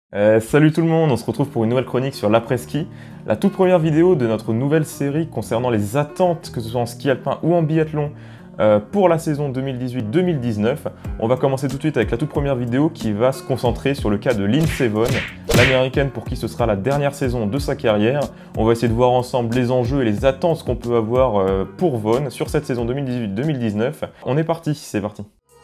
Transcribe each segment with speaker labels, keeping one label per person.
Speaker 1: Salut tout le monde, on se retrouve pour une nouvelle chronique sur l'après-ski, la toute première vidéo de notre nouvelle série concernant les attentes, que ce soit en ski alpin ou en biathlon, pour la saison 2018-2019. On va commencer tout de suite avec la toute première vidéo qui va se concentrer sur le cas de Lindsey Vonn, l'américaine pour qui ce sera la dernière saison de sa carrière. On va essayer de voir ensemble les enjeux et les attentes qu'on peut avoir pour Vonn sur cette saison 2018-2019. On est parti, c'est parti.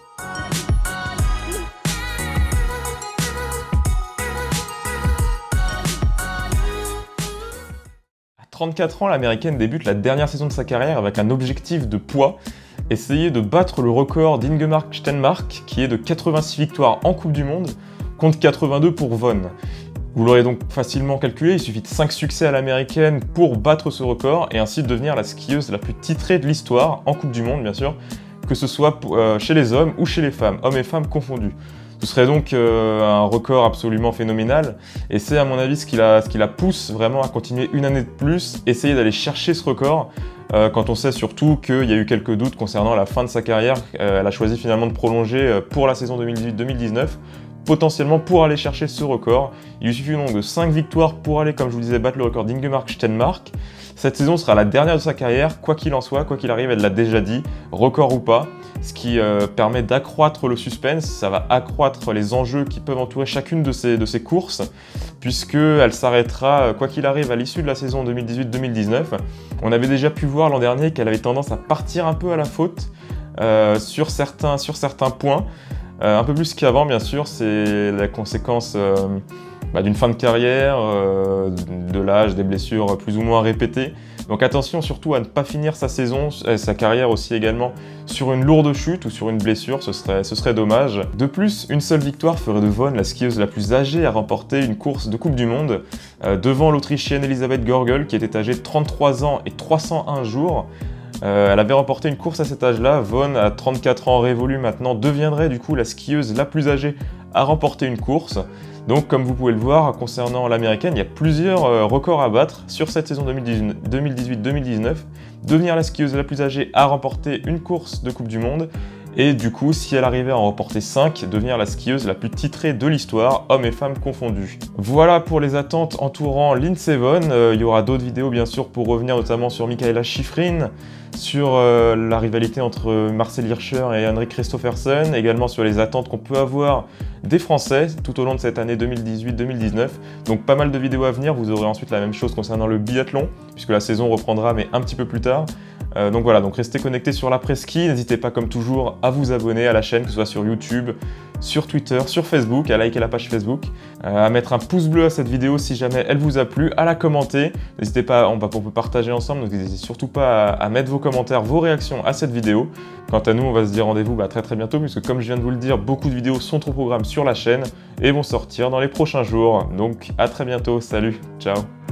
Speaker 1: À 34 ans, l'américaine débute la dernière saison de sa carrière avec un objectif de poids, essayer de battre le record d'Ingemark Stenmark qui est de 86 victoires en Coupe du Monde contre 82 pour Vonn. Vous l'aurez donc facilement calculé, il suffit de 5 succès à l'américaine pour battre ce record et ainsi devenir la skieuse la plus titrée de l'histoire, en Coupe du Monde bien sûr, que ce soit chez les hommes ou chez les femmes, hommes et femmes confondus. Ce serait donc un record absolument phénoménal et c'est à mon avis ce qui la pousse vraiment à continuer une année de plus, essayer d'aller chercher ce record quand on sait surtout qu'il y a eu quelques doutes concernant la fin de sa carrière. Elle a choisi finalement de prolonger pour la saison 2018-2019, potentiellement pour aller chercher ce record. Il lui suffit donc de 5 victoires pour aller, comme je vous disais, battre le record d'Ingemark Stenmark. Cette saison sera la dernière de sa carrière, quoi qu'il en soit, quoi qu'il arrive, elle l'a déjà dit, record ou pas, ce qui permet d'accroître le suspense, ça va accroître les enjeux qui peuvent entourer chacune de ces courses, puisqu'elle s'arrêtera, quoi qu'il arrive, à l'issue de la saison 2018-2019. On avait déjà pu voir l'an dernier qu'elle avait tendance à partir un peu à la faute sur certains points, un peu plus qu'avant bien sûr, c'est la conséquence d'une fin de carrière, de l'âge, des blessures plus ou moins répétées. Donc attention surtout à ne pas finir sa saison, sa carrière aussi également, sur une lourde chute ou sur une blessure, ce serait dommage. De plus, une seule victoire ferait de Vonn la skieuse la plus âgée à remporter une course de Coupe du Monde, devant l'Autrichienne Elisabeth Görgel qui était âgée de 33 ans et 301 jours. Elle avait remporté une course à cet âge-là. Vonn, à 34 ans révolus maintenant, deviendrait du coup la skieuse la plus âgée à remporter une course. Donc comme vous pouvez le voir, concernant l'américaine, il y a plusieurs records à battre sur cette saison 2018-2019. Devenir la skieuse la plus âgée à remporter une course de Coupe du Monde. Et du coup, si elle arrivait à en remporter 5, devenir la skieuse la plus titrée de l'histoire, hommes et femmes confondus. Voilà pour les attentes entourant Lindsey Vonn. Il y aura d'autres vidéos bien sûr pour revenir notamment sur Mikaela Shiffrin, sur la rivalité entre Marcel Hirscher et Henrik Kristoffersen, également sur les attentes qu'on peut avoir des Français tout au long de cette année 2018-2019. Donc pas mal de vidéos à venir, vous aurez ensuite la même chose concernant le biathlon, puisque la saison reprendra mais un petit peu plus tard. Donc voilà, donc restez connectés sur l'après-ski, n'hésitez pas comme toujours à vous abonner à la chaîne, que ce soit sur YouTube, sur Twitter, sur Facebook, à liker la page Facebook, à mettre un pouce bleu à cette vidéo si jamais elle vous a plu, à la commenter, n'hésitez pas, on peut partager ensemble, donc n'hésitez surtout pas à mettre vos commentaires, vos réactions à cette vidéo. Quant à nous, on va se dire rendez-vous très bientôt, puisque comme je viens de vous le dire, beaucoup de vidéos sont au programme sur la chaîne et vont sortir dans les prochains jours. Donc à très bientôt, salut, ciao.